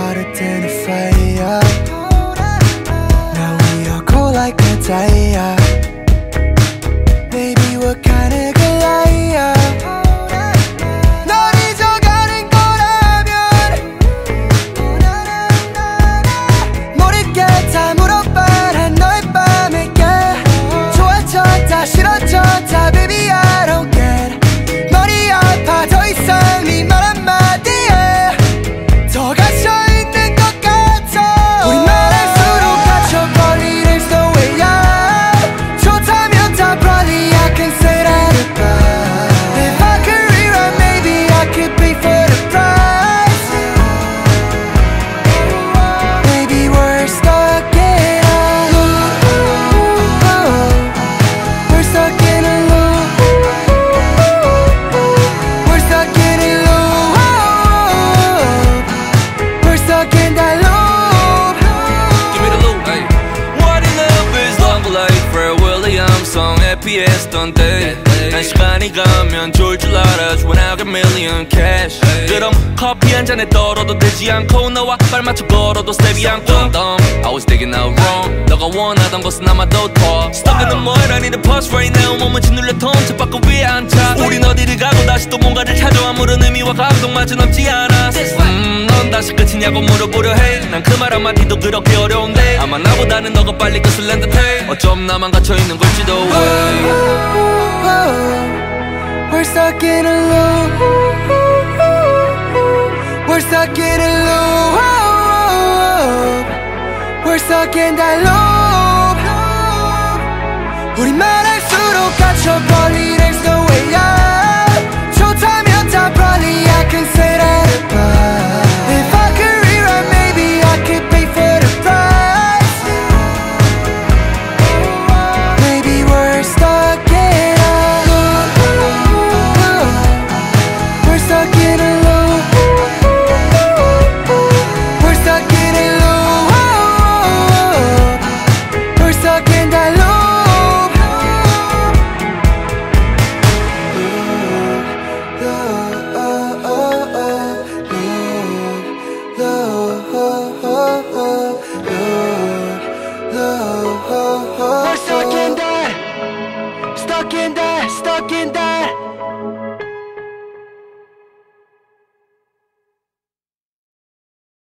hotter than a fire. Now we are cold like a tire. Baby, what kind of guy야? 널 잊어가는 거라면 모르게 다 물어봐라 너의 밤에게 좋아졌다 싫어졌다 baby I don't get. 머리 아파 더 이상 네 말 한마디에 더 갇혀있는 것 같아. 우리 말할수록 갇혀버린 there's no way out. 좋다면 다 probably I can say that about. If I could rewrite maybe I could pay for the price. Baby we're stuck in a loop. We're stuck in a loop. We're stuck in a loop. We're stuck in that loop. Give me the loop, hey. What in love is longer like Pharrell Williams song FPS던 day. 난 시간이 가면 좋을 줄 알아 when I got million cash. 그럼 커피 한 잔에 떨어도 되지 않고 너와 발 맞춰 걸어도 스텝이 않고 I was thinking out wrong. 너가 원하던 것은 아마도 더 Stuck in the mud, I need a pulse right now. 몸은 짓눌려 통째 바꿔 위에 앉아. 우린 어디를 가고 다시 또 뭔가를 찾아. 아무런 의미와 감동마저 남지 않아. 넌 다시 끝이냐고 물어보려 해. 난 그 말 한마디도 그렇게 어려운데 아마 나보다는 너가 빨리 끝을 낸 듯해. 어쩜 나만 갇혀있는 걸지도 We're stuck in a loop. We're stuck in a loop. We're stuck in that loop. 우리 말할수록 갇혀버린 there's no way out. 좋다면 다 probably I can say that about. If I could rewrite maybe I could pay for the price. Maybe we're stuck in a loop. We're stuck in a loop. We're stuck in a loop. We're stuck in that loop. We're stuck in that, stuck in that, stuck in that.